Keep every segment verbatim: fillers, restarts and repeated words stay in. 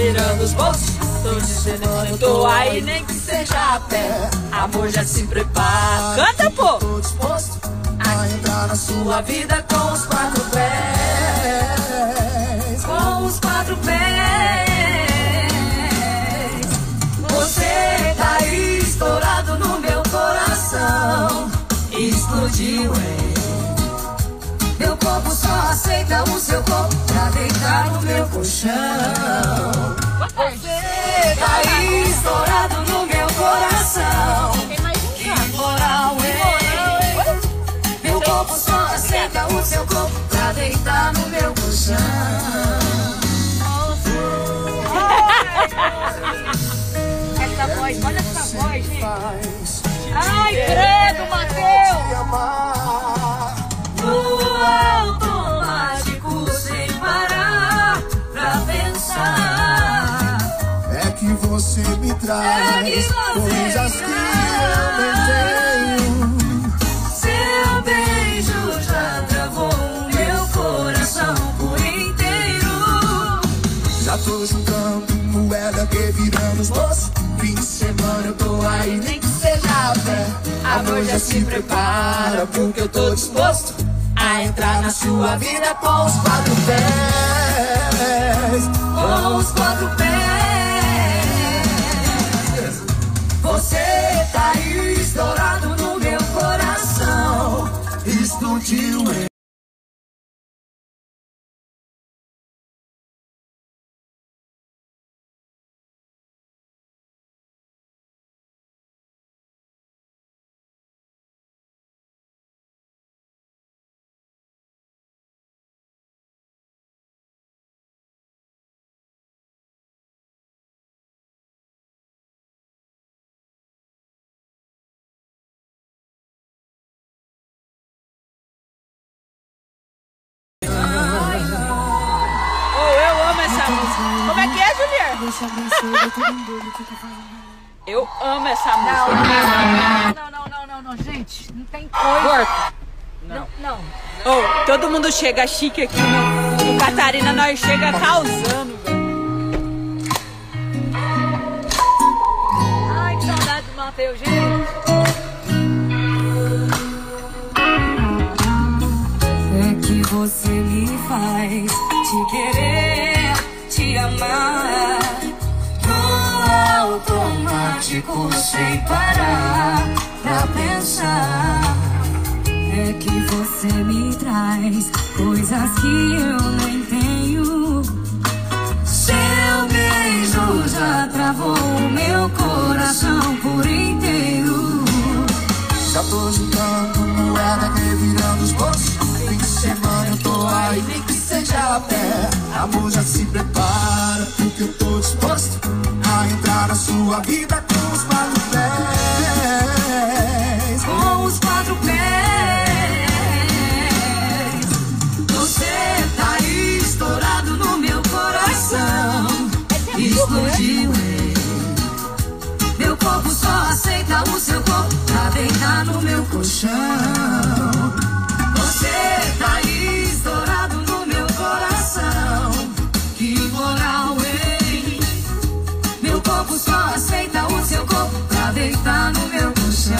revirando os bolsos. Tô dizendo que eu tô aí, nem que seja a pé. Amor, já se prepara. Canta, pô! Tô disposto a entrar na sua vida com os quatro pés. Com os quatro pés. Você tá aí estourado no meu coração. Explodiu, hein? Meu corpo só aceita o seu corpo pra deitar no meu colchão. Você tá aí estourado no meu coração. Que moral, hein? Meu corpo só aceita o seu corpo pra deitar no meu colchão. Essa voz, olha essa voz, gente. Ai, credo, Matheus! No automático, sem parar pra pensar. É que você me traz É que você coisas me que eu nem tenho. Seu beijo já travou o meu coração por inteiro. Já tô juntando moeda, revirando os bolsos. Fim de semana eu tô aí, nem que seja a pé. Amor, já se prepara, porque eu tô disposto a entrar na sua vida com os quatro pés. Com os quatro pés. Você tá aí estourado no meu coração. Explodiu, hein? Como é que é, Juliana? Eu amo essa música. Não, não, não, não, não, gente, não tem coisa. Corta. Não, não. Oh, todo mundo chega chique aqui no, no Catarina, nós chega causando, velho. Ai, que saudade do Matheus, gente. É que você me faz te querer, te amar no automático, sem parar pra pensar. É que você me traz coisas que eu nem tenho. Seu beijo já travou o meu coração por inteiro. Já tô juntando moeda, revirando os bolsos. Fim de semana eu tô aí, nem que seja a pé. Amor, já se prepara, porque eu tô disposto a entrar na sua vida com os quatro pés. Com os quatro pés. Você tá aí estourado no meu coração. Explodiu, hein? Meu corpo só aceita o seu corpo pra deitar no meu colchão. Você tá aí estourado no meu coração. Que moral, hein? Meu corpo só aceita o seu corpo pra deitar no meu colchão.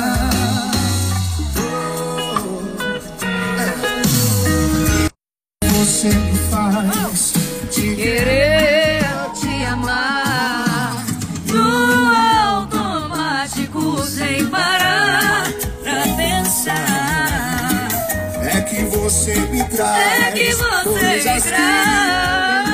Você me faz te querer, te amar no automático, sem parar pra pensar. É que você me traz, É que você me coisas que traz.